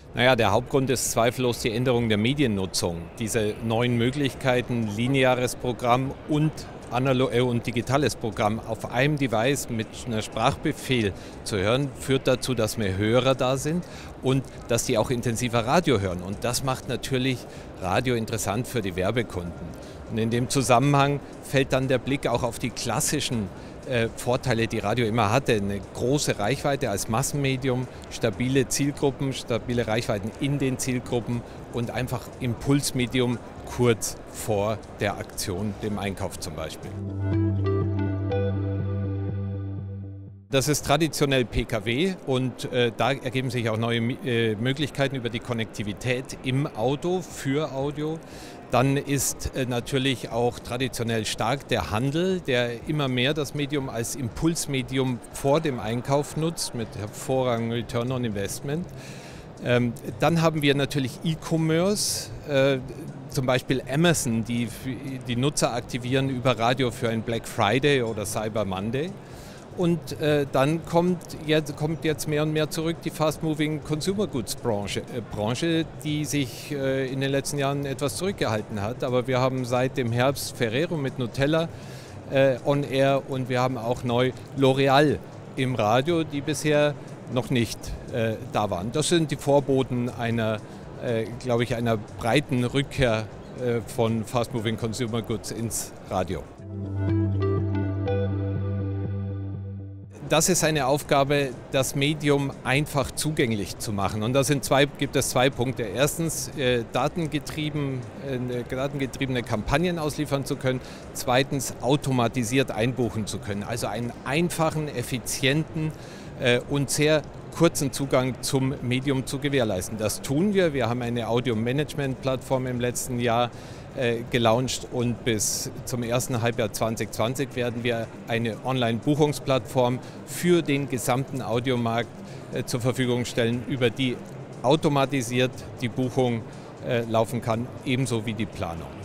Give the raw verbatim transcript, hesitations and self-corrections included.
Naja, der Hauptgrund ist zweifellos die Änderung der Mediennutzung. Diese neuen Möglichkeiten, lineares Programm und analog äh, und digitales Programm auf einem Device mit einem Sprachbefehl zu hören, führt dazu, dass mehr Hörer da sind und dass die auch intensiver Radio hören. Und das macht natürlich Radio interessant für die Werbekunden. Und in dem Zusammenhang fällt dann der Blick auch auf die klassischen äh, Vorteile, die Radio immer hatte. Eine große Reichweite als Massenmedium, stabile Zielgruppen, stabile Reichweiten in den Zielgruppen und einfach Impulsmedium kurz vor der Aktion, dem Einkauf zum Beispiel. Das ist traditionell P K W und äh, da ergeben sich auch neue äh, Möglichkeiten über die Konnektivität im Auto für Audio. Dann ist äh, natürlich auch traditionell stark der Handel, der immer mehr das Medium als Impulsmedium vor dem Einkauf nutzt, mit hervorragendem Return on Investment. Ähm, dann haben wir natürlich E-Commerce, äh, zum Beispiel Amazon, die die Nutzer aktivieren über Radio für ein Black Friday oder Cyber Monday. Und äh, dann kommt jetzt, kommt jetzt mehr und mehr zurück die Fast-Moving Consumer Goods Branche, äh, Branche, die sich äh, in den letzten Jahren etwas zurückgehalten hat. Aber wir haben seit dem Herbst Ferrero mit Nutella äh, on Air und wir haben auch neu L'Oreal im Radio, die bisher noch nicht äh, da waren. Das sind die Vorboten einer, äh, glaube ich, einer breiten Rückkehr äh, von Fast-Moving Consumer Goods ins Radio. Das ist eine Aufgabe, das Medium einfach zugänglich zu machen. Und da sind zwei, gibt es zwei Punkte. Erstens, äh, datengetrieben, äh, datengetriebene Kampagnen ausliefern zu können. Zweitens, automatisiert einbuchen zu können. Also einen einfachen, effizienten äh, und sehr kurzen Zugang zum Medium zu gewährleisten. Das tun wir. Wir haben eine Audio-Management-Plattform im letzten Jahr äh, gelauncht und bis zum ersten Halbjahr zwanzig zwanzig werden wir eine Online-Buchungsplattform für den gesamten Audiomarkt äh, zur Verfügung stellen, über die automatisiert die Buchung äh, laufen kann, ebenso wie die Planung.